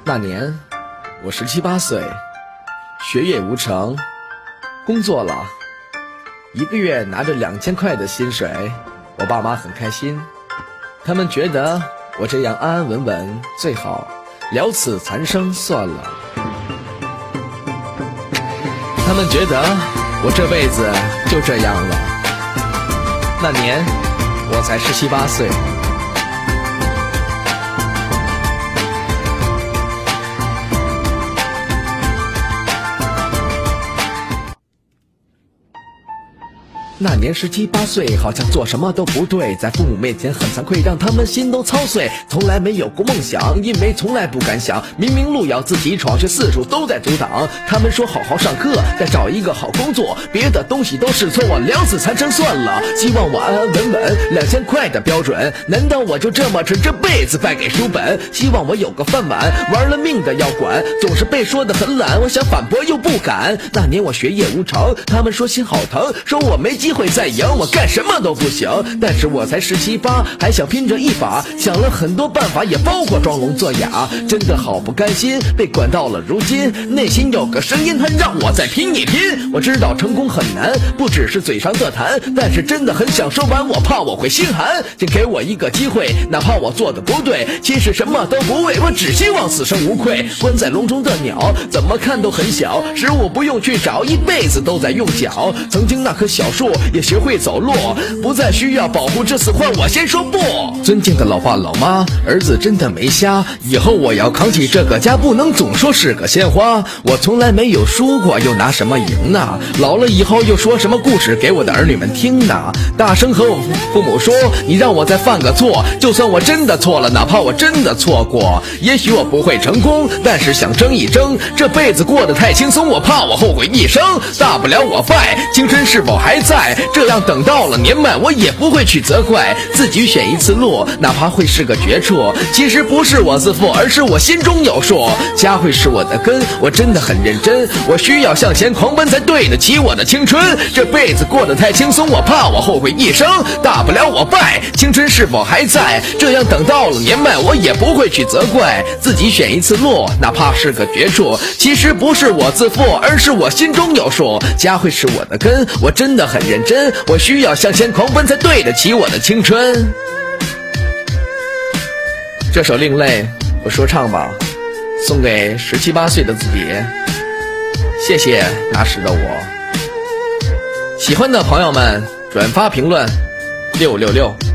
那年我17、18岁，学业无成，工作了，1个月拿着2000块的薪水，我爸妈很开心，他们觉得我这样安安稳稳最好，了此残生算了。他们觉得我这辈子就这样了。那年我才17、18岁。那年17、18岁，好像做什么都不对，在父母面前很惭愧，让他们心都操碎。从来没有过梦想，因为从来不敢想，明明路要自己闯，却四处都在阻挡。他们说好好上课，再找一个好工作，别的东西都是错，了此残生算了。希望我安安稳稳，2000块的标准，难道我就这么这辈子败给书本？希望我有个饭碗，玩了命的要管，总是被说得很懒，我想反驳又不敢。那年我学业无成，他们说心好疼，说我没机会再赢，我干什么都不行。但是我才17、18，还想拼着一把，想了很多办法，也包括装聋作哑。真的好不甘心，被管到了如今，内心有个声音，它让我再拼一拼。我知道成功很难，不只是嘴上的谈，但是真的很想说完，我怕我会心寒。请给我一个机会，哪怕我做的不对，其实什么都不为，我只希望此生无愧。关在笼中的鸟，怎么看都很小，食物不用去找，一辈子都在用脚。曾经那棵小树也学会走路，不再需要保护，这次换我先说不。尊敬的老爸老妈，儿子真的没瞎，以后我要扛起这个家，不能总说是个鲜花。我从来没有输过，又拿什么赢呢？老了以后又说什么故事给我的儿女们听呢？大声和我父母说，你让我再犯个错，就算我真的错了，哪怕我真的错过，也许我不会成功，但是想争一争，这辈子过得太轻松，我怕我后悔一生。大不了我败，青春是否还在？这样等到了年迈，我也不会去责怪自己，选一次路，哪怕会是个绝处。其实不是我自负，而是我心中有数。家会是我的根，我真的很认真，我需要向前狂奔才对得起我的青春。这辈子过得太轻松，我怕我后悔一生。大不了我败，青春是否还在？这样等到了年迈，我也不会去责怪自己，选一次路，哪怕是个绝处。其实不是我自负，而是我心中有数。家会是我的根，我真的很认真，我需要向前狂奔才对得起我的青春。这首另类我说唱吧，送给17、18岁的自己，谢谢那时的我。喜欢的朋友们转发评论666。